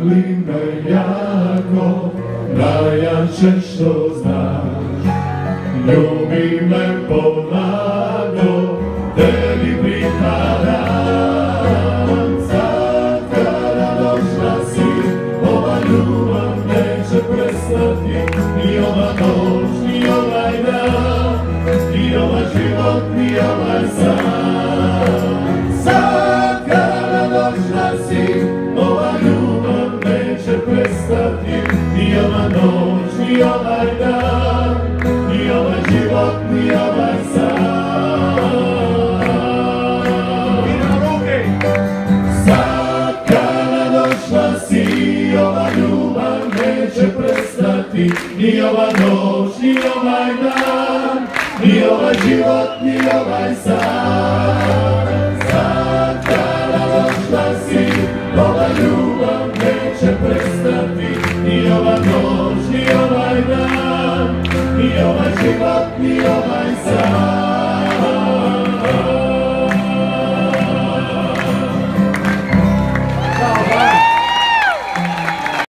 Voli me jako, najjače što znaš. Ljubi me polako, tebi pripadam. Sad kada došla si, ova ljubav neće prestati. Ni ova noć, ni ovaj dan, ni ovaj život, ni ovaj san. Sad kada došla si, ova ljubav neće prestati. Ni ova noć, ni ovaj dan, ni ovaj život, ni ovaj san. Sad kada došla si, ova ljubav neće prestati. Ni ova noć, ni ovaj dan, ni ovaj život, ni ovaj san. Sad kada došla si, ova ljubav neće prestati.